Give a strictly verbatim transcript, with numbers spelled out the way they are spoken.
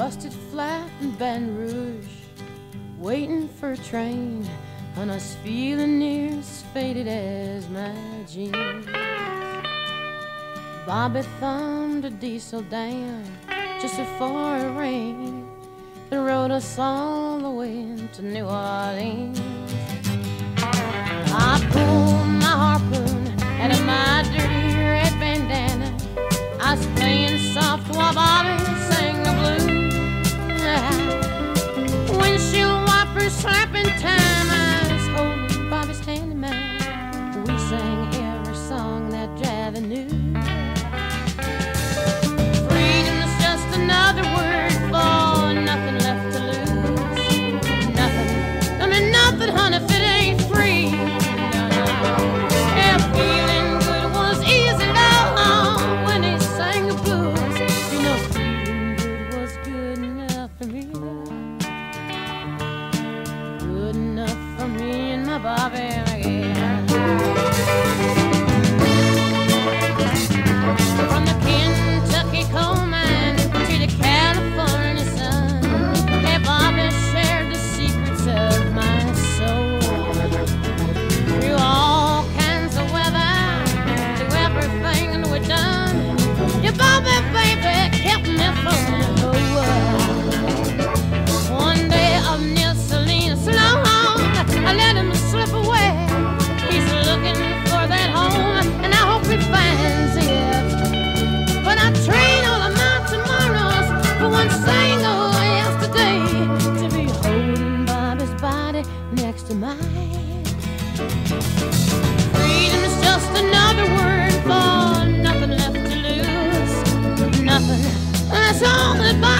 busted flat in Baton Rouge, waiting for a train, and I was feeling near as faded as my jeans. Bobby thumbed a diesel down just before it rained and rode us all the way to New Orleans. I pulled my harpoon out of my dirty red bandana. I was playing soft while Bobby sang the blues. Windshield wipers slapping time, I was holding Bobby's hand in mine. We sang every song that Javi knew. Freedom is just another word for nothing left to lose. Nothing, I mean nothing, honey, if it ain't free. No, no. Yeah, feeling good was easy, love, when he sang the blues. You know, feeling good was good enough for me. Good enough for me and my Bobby, yeah. From the Kentucky coal mine to the California sun, yeah, Bobby shared the secrets of my soul. Through all kinds of weather, through everything that we've done, yeah, Bobby, baby, kept me from the whole world. One day up near Salinas, long, I let him slip away. He's looking for that home, and I hope he finds it. But I trade all of my tomorrows for one single yesterday, to be holding Bobby's body next to mine. Freedom is just another word for nothing left to lose. Nothing, that's all that Bobby